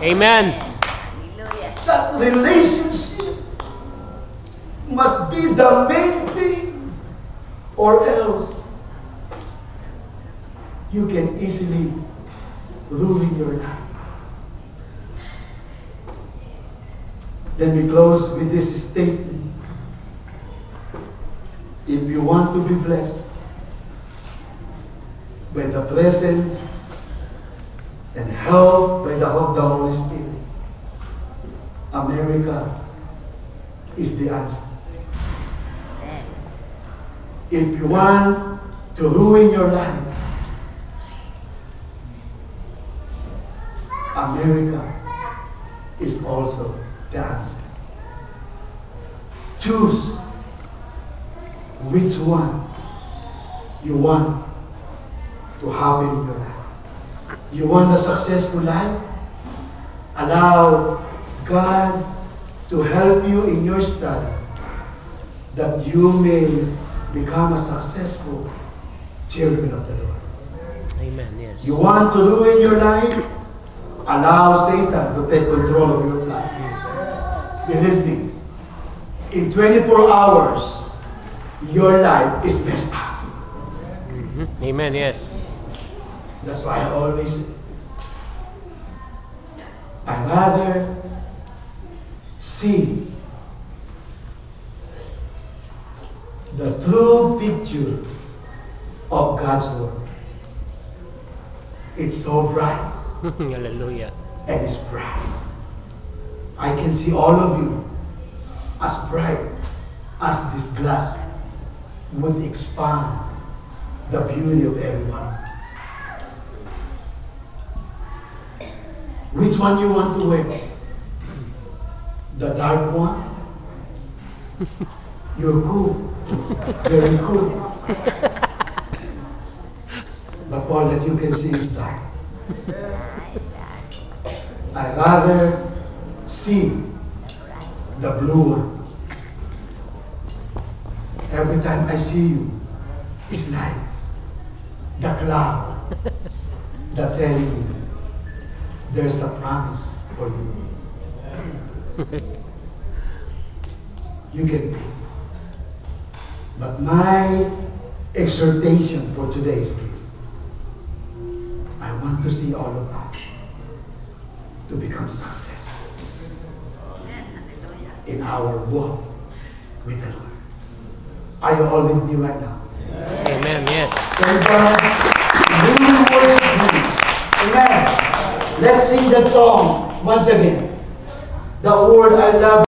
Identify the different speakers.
Speaker 1: Amen.
Speaker 2: That relationship must be the main thing, or else you can easily ruin your life. Let me close with this statement. If you want to be blessed by the presence and help by the Holy Spirit, America is the answer. If you want to ruin your life, America is also the answer. Choose which one you want to happen in your life. You want a successful life? Allow God to help you in your study, that you may become a successful children of the Lord.
Speaker 1: Amen. Yes.
Speaker 2: You want to ruin your life? Allow Satan to take control of your life. Believe me, in 24 hours, your life is messed up.
Speaker 1: Amen. Yes.
Speaker 2: That's why I always say, I rather see the true picture of God's Word. It's so bright.
Speaker 1: Hallelujah.
Speaker 2: And it's bright. I can see all of you as bright as this glass would expand the beauty of everyone. Which one you want to wear? The dark one? You're cool. Very cool. But all that you can see is dark. I rather see the blue one. Every time I see you, it's like the cloud that telling you there's a promise for you. You can be. But my exhortation for today is this. I want to see all of us to become successful in our walk with the Lord. Are you all with me right now?
Speaker 1: Amen. Yes.
Speaker 2: Thank God. We worship Him. Amen. Let's sing that song once again. The word I love.